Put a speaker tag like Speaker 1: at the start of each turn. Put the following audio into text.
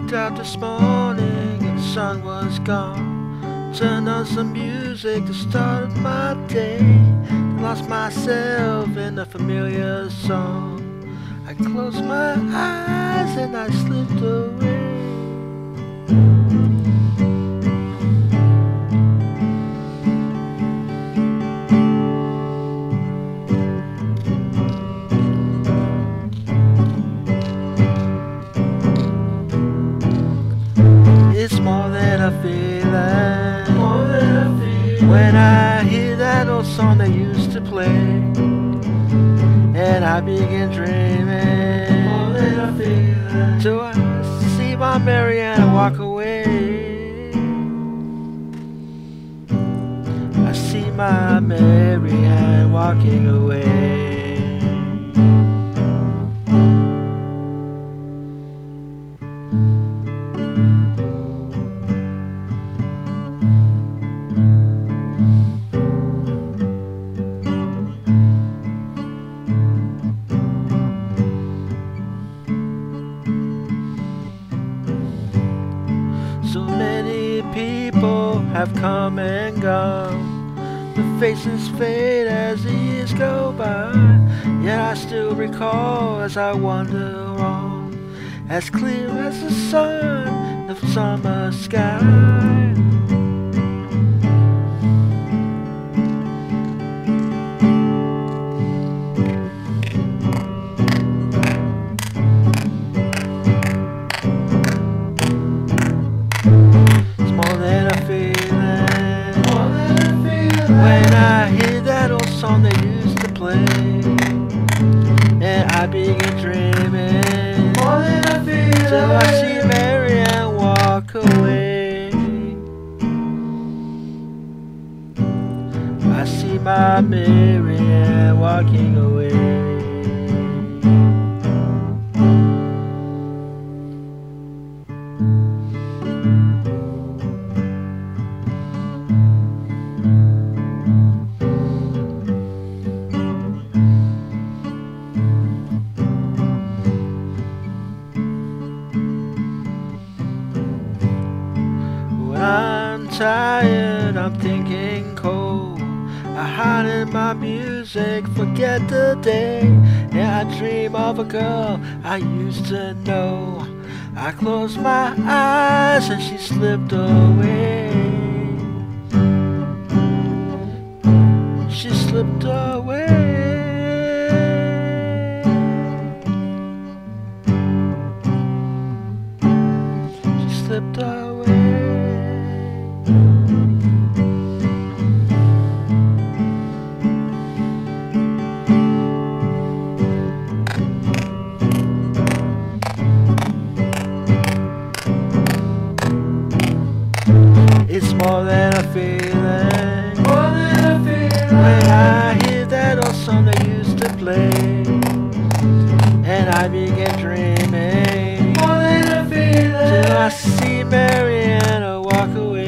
Speaker 1: Looked out this morning and the sun was gone. Turned on some music to start my day. Lost myself in a familiar song. I closed my eyes and I slipped away. It's more than a feeling, more than a feeling. When I hear that old song they used to play, and I begin dreaming, more than a feeling. Till I see my Marianne walk away. I see my Marianne walking away. So many people have come and gone. The faces fade as the years go by. Yet I still recall as I wander on, as clear as the sun, the summer sky. When I hear that old song they used to play, and I begin dreaming, more than a feeling. Till I see Marianne walk away. I see my Marianne walking away. I'm tired, I'm thinking cold. I hide in my music, forget the day. Yeah, I dream of a girl I used to know. I closed my eyes and she slipped away. She slipped away. She slipped away. It's more than a feeling, more than a feeling. When I hear that old song they used to play, and I begin dreaming, more than a feeling. Till I see Marianne walk away.